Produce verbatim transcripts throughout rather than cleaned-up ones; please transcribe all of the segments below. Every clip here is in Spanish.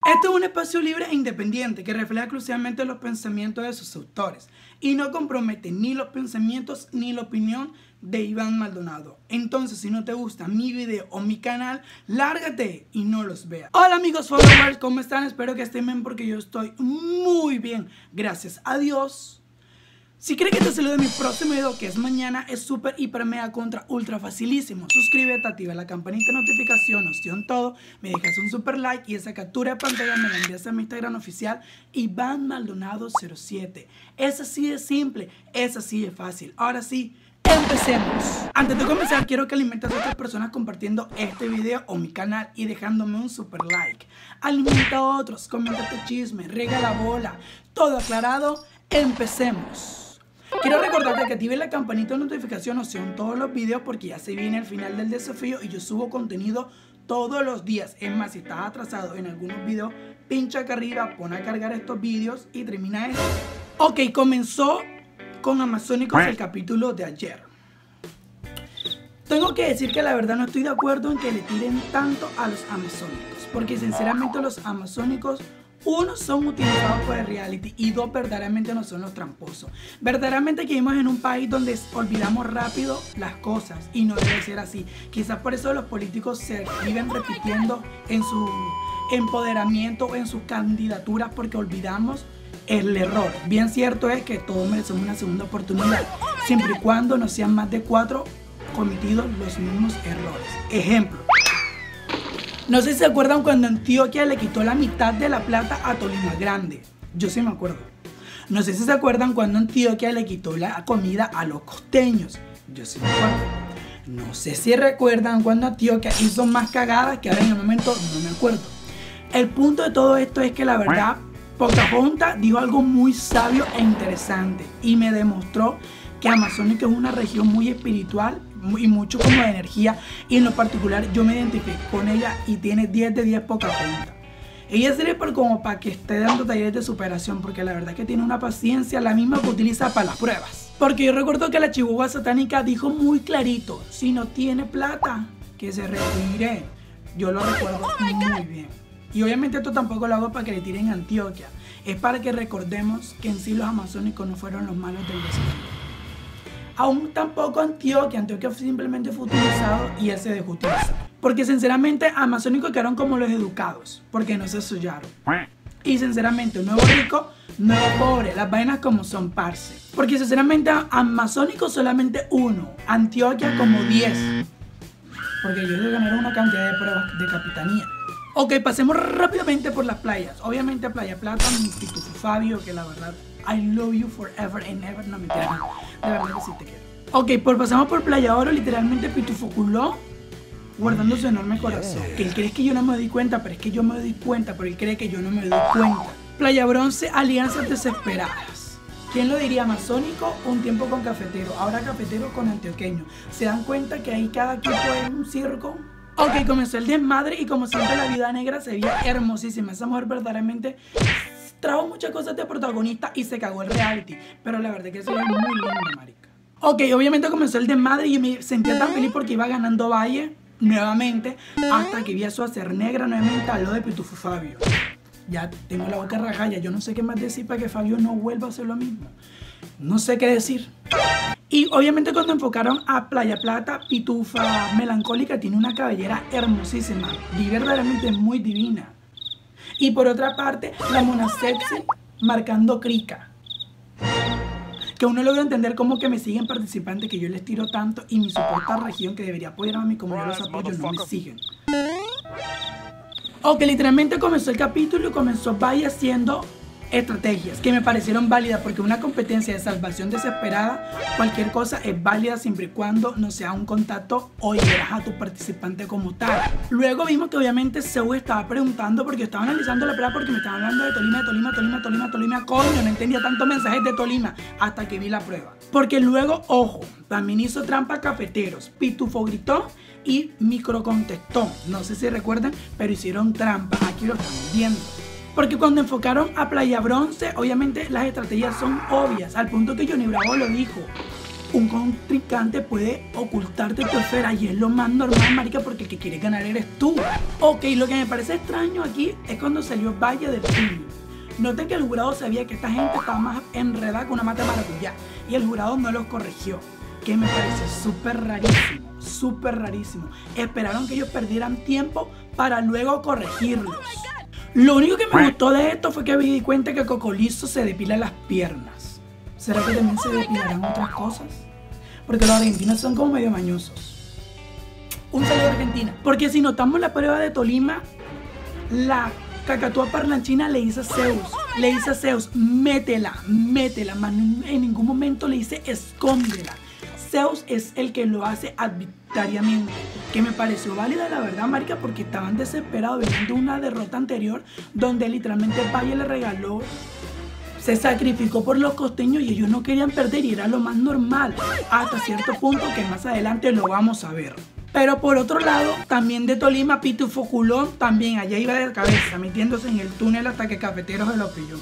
Este es un espacio libre e independiente que refleja exclusivamente los pensamientos de sus autores y no compromete ni los pensamientos ni la opinión de Iván Maldonado. Entonces, si no te gusta mi video o mi canal, lárgate y no los veas. Hola amigos followers, ¿cómo están? Espero que estén bien porque yo estoy muy bien, gracias a Dios. Si quieres que te salude en mi próximo video, que es mañana, es súper, hiper, mega, contra, ultra facilísimo. Suscríbete, activa la campanita de notificación, opción todo, me dejas un super like y esa captura de pantalla me la envías a mi Instagram oficial, Iván Maldonado cero siete. Es así de simple, es así de fácil. Ahora sí, empecemos. Antes de comenzar, quiero que alimentes a otras personas compartiendo este video o mi canal y dejándome un super like. Alimenta a otros, coméntate chisme, riega la bola. Todo aclarado, empecemos. Quiero recordarte que actives la campanita de notificación, opción todos los videos, porque ya se viene el final del desafío y yo subo contenido todos los días. Es más, si estás atrasado en algunos videos, pincha acá arriba, pon a cargar estos videos y termina esto. Ok, comenzó con Amazónicos el capítulo de ayer. Tengo que decir que la verdad no estoy de acuerdo en que le tiren tanto a los amazónicos, porque sinceramente los amazónicos, uno, son utilizados por el reality y dos, verdaderamente no son los tramposos. Verdaderamente que vivimos en un país donde olvidamos rápido las cosas y no debe ser así. Quizás por eso los políticos se viven repitiendo en su empoderamiento o en sus candidaturas, porque olvidamos el error. Bien cierto es que todos merecemos una segunda oportunidad, siempre y cuando no sean más de cuatro cometidos los mismos errores. Ejemplo. No sé si se acuerdan cuando Antioquia le quitó la mitad de la plata a Tolima Grande. Yo sí me acuerdo. No sé si se acuerdan cuando Antioquia le quitó la comida a los costeños. Yo sí me acuerdo. No sé si recuerdan cuando Antioquia hizo más cagadas, que ahora en el momento no me acuerdo. El punto de todo esto es que la verdad, Pocahontas dijo algo muy sabio e interesante y me demostró que Amazónica es una región muy espiritual y mucho como de energía, y en lo particular yo me identifico con ella y tiene diez de diez Pocahontas. Ella sirve por como para que esté dando talleres de superación, porque la verdad es que tiene una paciencia, la misma que utiliza para las pruebas. Porque yo recuerdo que la chihuahua satánica dijo muy clarito: si no tiene plata, que se retire. Yo lo recuerdo muy bien. Y obviamente esto tampoco lo hago para que le tiren a Antioquia, es para que recordemos que en sí los amazónicos no fueron los malos del desierto. Aún tampoco Antioquia, Antioquia simplemente fue utilizado y él se dejó utilizar. Porque sinceramente amazónicos quedaron como los educados, porque no se suyaron. Y sinceramente, un nuevo rico, nuevo pobre, las vainas como son, parce. Porque sinceramente amazónicos solamente uno, Antioquia como diez. Porque ellos le ganaron una cantidad de pruebas de capitanía. Ok, pasemos rápidamente por las playas. Obviamente Playa Plata, mi Pitufo Fabio, que la verdad, I love you forever and ever. No, mentira, no. De verdad que sí te quiero. Ok, pues pasamos por Playa Oro, literalmente Pitufo culó, guardando su enorme corazón. Que él cree que yo no me doy cuenta, pero es que yo me doy cuenta, pero él cree que yo no me doy cuenta. Playa Bronce, alianzas desesperadas. ¿Quién lo diría? Amazónico, un tiempo con cafetero, ahora cafetero con antioqueño. ¿Se dan cuenta que ahí cada equipo es un circo? Ok, comenzó el desmadre y como siempre la Viuda Negra se veía hermosísima. Esa mujer verdaderamente trajo muchas cosas de protagonista y se cagó el reality, pero la verdad es que se ve muy linda, marica. Ok, obviamente comenzó el desmadre y yo me sentía tan feliz porque iba ganando Valle nuevamente, hasta que vi a su hacer negra nuevamente al lado de Pitufo Fabio. Ya tengo la boca rajada, yo no sé qué más decir para que Fabio no vuelva a hacer lo mismo. No sé qué decir. Y obviamente cuando enfocaron a Playa Plata, Pitufa Melancólica tiene una cabellera hermosísima y verdaderamente muy divina. Y por otra parte, la Mona Sexy marcando crica. Que uno logra entender cómo que me siguen participantes que yo les tiro tanto y mi supuesta región que debería apoyarme a mí como yo los apoyo no me siguen. Ok, literalmente comenzó el capítulo y comenzó Valle haciendo estrategias que me parecieron válidas, porque una competencia de salvación desesperada, cualquier cosa es válida siempre y cuando no sea un contacto o hieras a tu participante como tal. Luego vimos que obviamente Zeus estaba preguntando, porque yo estaba analizando la prueba porque me estaban hablando de Tolima, de Tolima, Tolima, Tolima, Tolima, coño, no entendía tantos mensajes de Tolima hasta que vi la prueba. Porque luego, ojo, también hizo trampa Cafeteros, Pitufo gritó y Micro contestó. No sé si recuerdan, pero hicieron trampa, aquí lo estamos viendo. Porque cuando enfocaron a Playa Bronce, obviamente las estrategias son obvias, al punto que Johnny Bravo lo dijo. Un contrincante puede ocultarte tu esfera y es lo más normal, marica, porque el que quiere ganar eres tú. Ok, lo que me parece extraño aquí es cuando salió Valle del Túnel. Noten que el jurado sabía que esta gente estaba más enredada que una mata de maracuyá y el jurado no los corrigió, que me parece súper rarísimo, súper rarísimo. Esperaron que ellos perdieran tiempo para luego corregirlos. Lo único que me gustó de esto fue que me di cuenta que Cocolizo se depila las piernas. ¿Será que también se depilarán otras cosas? Porque los argentinos son como medio mañosos. Un saludo a Argentina. Porque si notamos la prueba de Tolima, la cacatúa parlanchina le dice a Zeus, le dice a Zeus, métela, métela, man, en ningún momento le dice escóndela. Zeus es el que lo hace arbitrariamente, que me pareció válida la verdad, marica, porque estaban desesperados viendo una derrota anterior donde literalmente Valle le regaló, se sacrificó por los costeños y ellos no querían perder y era lo más normal, hasta cierto punto que más adelante lo vamos a ver. Pero por otro lado, también de Tolima, Pitufo Culón, también allá iba de cabeza, metiéndose en el túnel hasta que Cafeteros se lo pilló.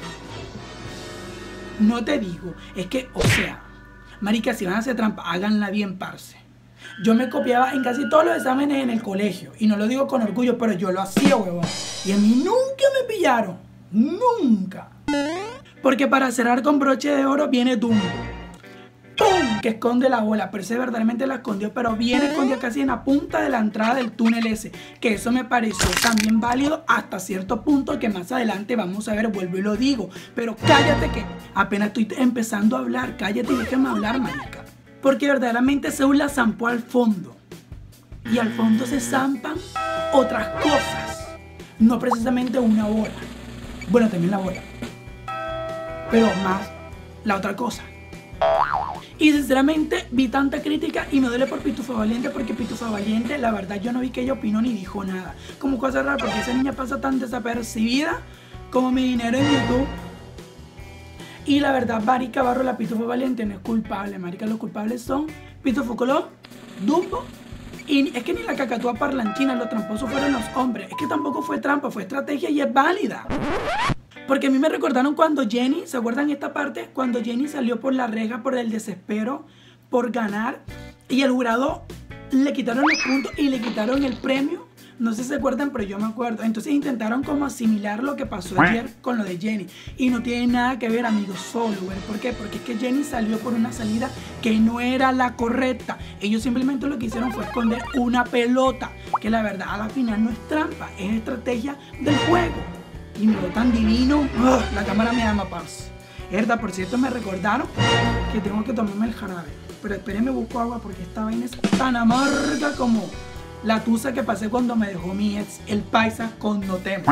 No te digo, es que, o sea, marica, si van a hacer trampa, háganla bien, parce. Yo me copiaba en casi todos los exámenes en el colegio, y no lo digo con orgullo, pero yo lo hacía, huevón. Y a mí nunca me pillaron, nunca. Porque para cerrar con broche de oro viene Dumbo. ¡Pum! Que esconde la bola, pero ese verdaderamente la escondió, pero bien escondió casi en la punta de la entrada del túnel ese, que eso me pareció también válido hasta cierto punto, que más adelante vamos a ver, vuelvo y lo digo, pero cállate que apenas estoy empezando a hablar, cállate y déjame hablar, marica, porque verdaderamente Zeus la zampó al fondo, y al fondo se zampan otras cosas, no precisamente una bola, bueno, también la bola, pero más la otra cosa. Y sinceramente vi tanta crítica y me duele por Pitufa Valiente, porque Pitufa Valiente, la verdad, yo no vi que ella opinó ni dijo nada. Como cosa rara, porque esa niña pasa tan desapercibida como mi dinero en YouTube. Y la verdad, marica, Barro, la Pitufa Valiente no es culpable, marica. Los culpables son Pitufo Colón, Dumbo, y es que ni la cacatúa parlanchina, los tramposos fueron los hombres. Es que tampoco fue trampa, fue estrategia y es válida. Porque a mí me recordaron cuando Jenny, ¿se acuerdan esta parte? Cuando Jenny salió por la reja por el desespero, por ganar, y el jurado le quitaron los puntos y le quitaron el premio. No sé si se acuerdan, pero yo me acuerdo. Entonces intentaron como asimilar lo que pasó ayer con lo de Jenny. Y no tiene nada que ver, amigos, solo, ¿ver? ¿Por qué? Porque es que Jenny salió por una salida que no era la correcta. Ellos simplemente lo que hicieron fue esconder una pelota, que la verdad a la final no es trampa, es estrategia del juego. Y me veo tan divino. ¡Ugh! La cámara me ama, parce. Herda, por cierto, me recordaron que tengo que tomarme el jarabe. Pero espérenme, busco agua porque esta vaina es tan amarga como la tusa que pasé cuando me dejó mi ex, el paisa, con Notemos.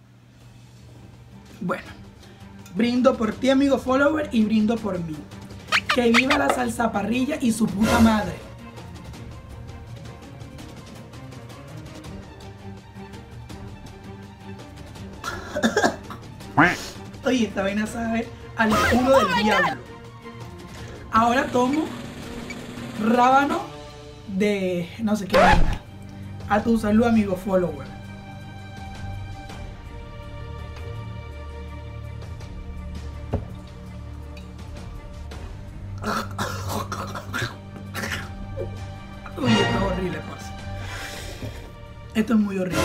Bueno, brindo por ti, amigo follower, y brindo por mí. Que viva la salsa parrilla y su puta madre. Oye, esta vaina sabe al culo del diablo. Ahora tomo rábano de no sé qué vaina. A tu salud, amigo follower. Uy, esto es horrible, parce. Esto es muy horrible.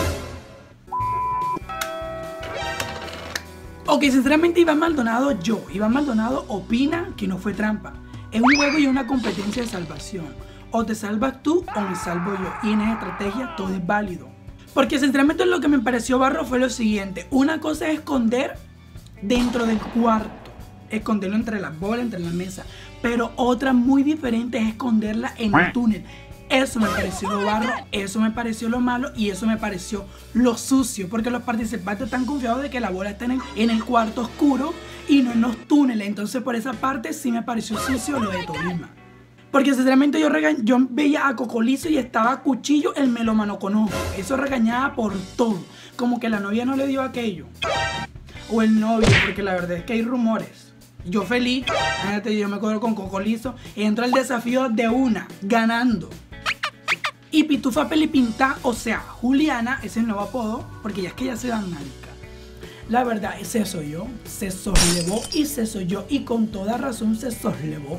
Ok, sinceramente Iván Maldonado, yo, Iván Maldonado opina que no fue trampa. Es un juego y una competencia de salvación. O te salvas tú o me salvo yo. Y en esa estrategia todo es válido. Porque sinceramente lo que me pareció barro fue lo siguiente. Una cosa es esconder dentro del cuarto. Esconderlo entre las bolas, entre la mesa. Pero otra muy diferente es esconderla en el túnel. Eso me pareció lo barro, eso me pareció lo malo y eso me pareció lo sucio. Porque los participantes están confiados de que la bola está en el, en el cuarto oscuro y no en los túneles. Entonces por esa parte sí me pareció sucio lo de Tolima. Porque sinceramente yo, regañ yo veía a Cocolizo y estaba a cuchillo el melómano con ojo. Eso regañaba por todo. Como que la novia no le dio aquello. O el novio, porque la verdad es que hay rumores. Yo feliz, fíjate, yo me acuerdo con Cocolizo. Entra el desafío de una, ganando. Y Pitufa Pelipinta, o sea, Juliana, ese es el nuevo apodo, porque ya es que ya se dan marica. La verdad, se soy yo, se soslevó y se soy yo, y con toda razón se soslevó.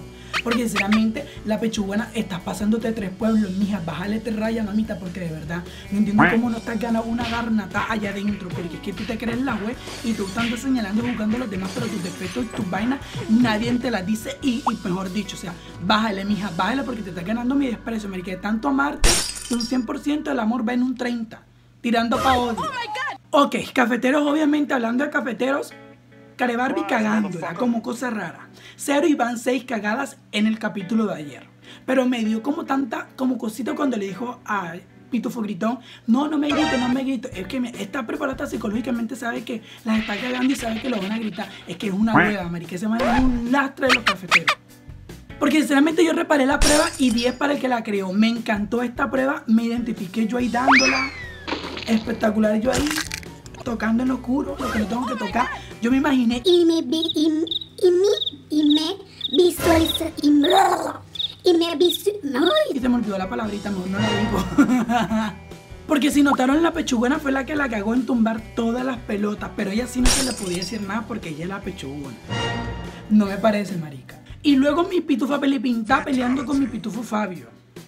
Porque sinceramente, la pechugona, estás pasándote tres pueblos, mija, bájale te raya, mamita, porque de verdad, no entiendo cómo no estás ganando una garnata allá adentro, porque es que tú te crees la web y tú estás señalando y jugando a los demás, pero tus defectos y tus vainas, nadie te las dice y, y mejor dicho, o sea, bájale, mija, bájale porque te estás ganando mi desprecio, marica, de tanto amarte, un cien por ciento el amor va en un treinta, tirando pa' odio. Ok, cafeteros, obviamente, hablando de cafeteros, Care Barbie cagándola como cosa rara. Cero y van seis cagadas en el capítulo de ayer. Pero me dio como tanta, como cosita cuando le dijo a Pitufo Gritón, no, no me grite, no me grite. Es que me, está preparada psicológicamente, sabe que las está cagando y sabe que lo van a gritar. Es que es una hueva, marica, ese man es un lastre de los cafeteros. Porque sinceramente yo reparé la prueba y diez para el que la creó. Me encantó esta prueba, me identifiqué yo ahí dándola. Espectacular yo ahí, tocando en lo oscuro, lo que no tengo que tocar. Yo me imaginé y me vi y, y me y me visualicé y me y me visualicé y se me olvidó la palabrita, mejor no la digo. Porque si notaron, la pechugona fue la que la cagó en tumbar todas las pelotas, pero ella sí no se le podía decir nada porque ella es la pechugona. No me parece, marica. Y luego mi pitufa Pelipinta peleando con mi pitufo Fabio.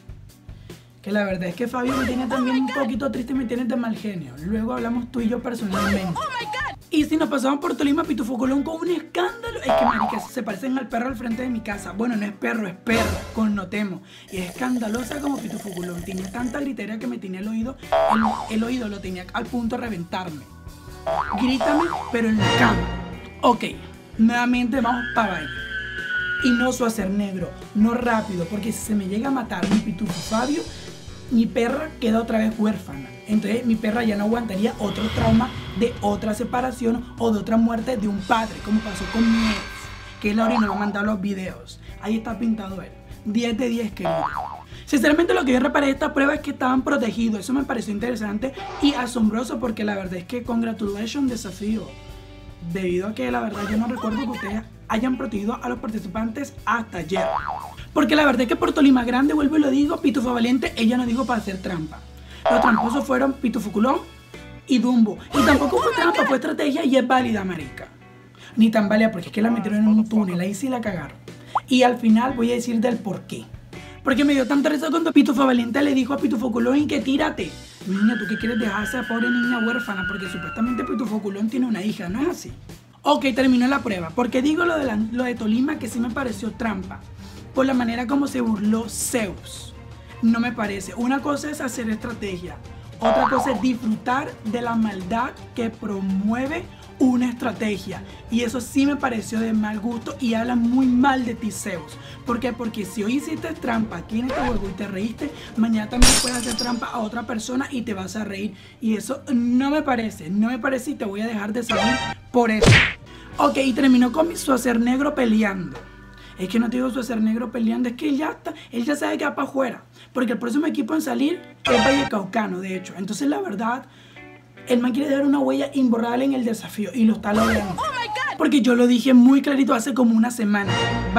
Que la verdad es que Fabio me tiene también un poquito triste y me tiene de mal genio. Luego hablamos tú y yo personalmente. Y si nos pasamos por Tolima, Pitufo Colón con un escándalo. Es que, marica, se parecen al perro al frente de mi casa. Bueno, no es perro, es perra, connotemos. Y es escandalosa como Pitufo Colón. Tenía tanta gritería que me tenía el oído. El, el oído lo tenía al punto de reventarme. Grítame, pero en la cama. Ok, nuevamente vamos para baile. Y no su hacer negro, no rápido, porque si se me llega a matar mi Pitufo Fabio, mi perra queda otra vez huérfana. Entonces mi perra ya no aguantaría otro trauma de otra separación o de otra muerte de un padre, como pasó con mi ex, que Laura no me ha mandado los videos. Ahí está pintado él. diez de diez, querido. Sinceramente, lo que yo reparé de esta prueba es que estaban protegidos. Eso me pareció interesante y asombroso, porque la verdad es que congratulations, desafío. Debido a que la verdad yo no recuerdo que ustedes hayan protegido a los participantes hasta ayer. Porque la verdad es que por Tolima Grande, vuelvo y lo digo, Pitufo Valiente, ella no dijo para hacer trampa. Los tramposos fueron Pitufo Culón y Dumbo. Y tampoco fue trampa, fue estrategia y es válida, marica. Ni tan válida, porque es que la metieron en un túnel, ahí sí la cagaron. Y al final voy a decir del por qué. Porque me dio tanta risa cuando Pitufo Valiente le dijo a Pitufo Culón que tírate. Niña, ¿tú qué quieres dejar a esa pobre niña huérfana? Porque supuestamente Pitufo Culón tiene una hija, ¿no es así? Ok, terminó la prueba. Porque digo lo de, la, lo de Tolima, que sí me pareció trampa. Por la manera como se burló Zeus. No me parece. Una cosa es hacer estrategia. Otra cosa es disfrutar de la maldad que promueve una estrategia. Y eso sí me pareció de mal gusto y habla muy mal de ti, Zeus. ¿Por qué? Porque si hoy hiciste trampa aquí en este juego y te reíste, mañana también puedes hacer trampa a otra persona y te vas a reír. Y eso no me parece. No me parece y te voy a dejar de salir por eso. Ok, y terminó con mi su hacer negro peleando. Es que no te digo su hacer negro peleando, es que él ya está, él ya sabe que va para afuera. Porque el próximo equipo en salir es Vallecaucano, de hecho. Entonces, la verdad, el man quiere dejar una huella imborrable en el desafío y lo está logrando. Porque yo lo dije muy clarito hace como una semana.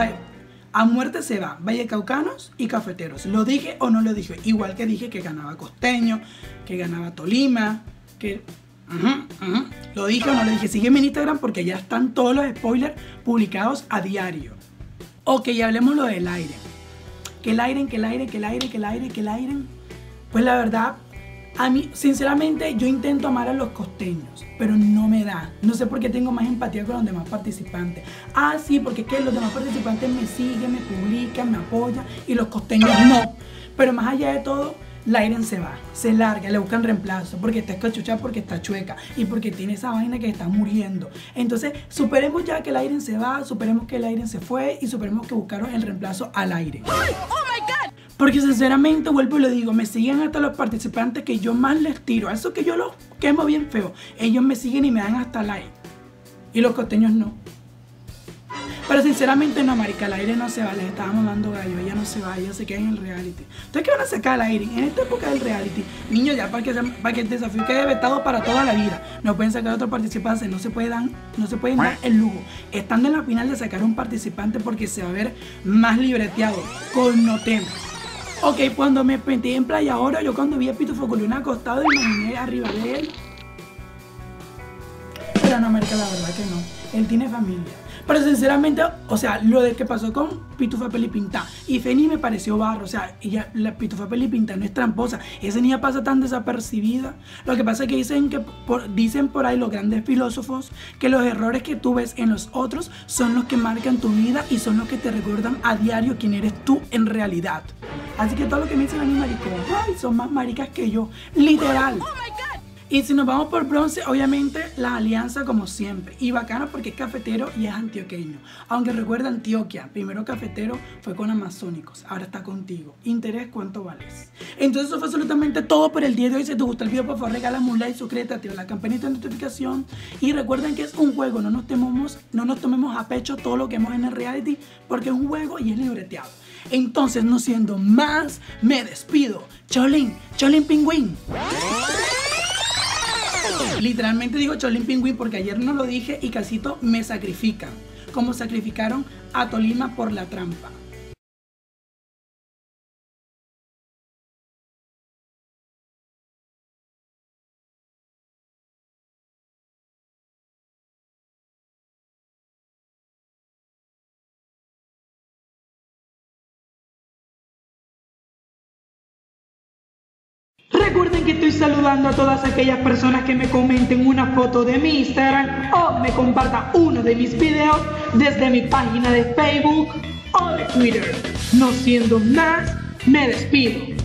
A muerte se va, Vallecaucanos y Cafeteros. ¿Lo dije o no lo dije? Igual que dije que ganaba Costeño, que ganaba Tolima, que... Uh-huh, uh-huh. ¿Lo dije o no lo dije? Sígueme en Instagram porque ya están todos los spoilers publicados a diario. Ok, y hablemos lo del aire. Que el aire, que el aire, que el aire, que el aire, que el aire. Pues la verdad, a mí, sinceramente, yo intento amar a los costeños, pero no me da. No sé por qué tengo más empatía con los demás participantes. Ah, sí, porque es que los demás participantes me siguen, me publican, me apoyan y los costeños no. Pero más allá de todo, Lairen se va, se larga, le buscan reemplazo porque está escachuchada, porque está chueca y porque tiene esa vaina que está muriendo. Entonces, superemos ya que Lairen se va, superemos que Lairen se fue y superemos que buscaron el reemplazo al aire. Oh my God. Porque sinceramente, vuelvo y lo digo, me siguen hasta los participantes que yo más les tiro. A eso que yo los quemo bien feo. Ellos me siguen y me dan hasta like. Y los costeños no. Pero sinceramente no, marica, el aire no se va, les estábamos dando gallo, ella no se va, ella se queda en el reality. Entonces, ¿qué van a sacar al aire? En esta época del reality, niños, ya para que, para que el desafío quede vetado para toda la vida, no pueden sacar otro participante, no se puede dar, no se pueden dar el lujo, estando en la final de sacar un participante porque se va a ver más libreteado, connotemos. Ok, cuando me metí en Playa Oro, yo cuando vi a Pitufo Culón acostado, imaginé arriba de él. mentira, no, marica, la verdad que no. Él tiene familia. Pero sinceramente, o sea, lo de que pasó con Pitufa Pelipinta y Feni me pareció barro. O sea, ella, la Pitufa Pelipinta no es tramposa. Esa niña pasa tan desapercibida. Lo que pasa es que dicen, que por, dicen por ahí los grandes filósofos que los errores que tú ves en los otros son los que marcan tu vida y son los que te recuerdan a diario quién eres tú en realidad. Así que todo lo que me dicen a mí, maricón, ay, son más maricas que yo. Literal. Y si nos vamos por bronce, obviamente la alianza como siempre. Y bacano porque es cafetero y es antioqueño. Aunque recuerda Antioquia, primero cafetero fue con amazónicos, ahora está contigo. Interés, ¿cuánto vales? Entonces eso fue absolutamente todo por el día de hoy. Si te gustó el video, por favor regálame un like, suscríbete, activa la campanita de notificación. Y recuerden que es un juego, no nos tememos, no nos tomemos a pecho todo lo que vemos en el reality, porque es un juego y es libreteado. Entonces, no siendo más, me despido. Cholín, Cholín Pingüín. Literalmente digo Cholín Pingüín porque ayer no lo dije y casito me sacrifican, como sacrificaron a Tolima por la trampa. Recuerden que estoy saludando a todas aquellas personas que me comenten una foto de mi Instagram o me compartan uno de mis videos desde mi página de Facebook o de Twitter. No siendo más, me despido.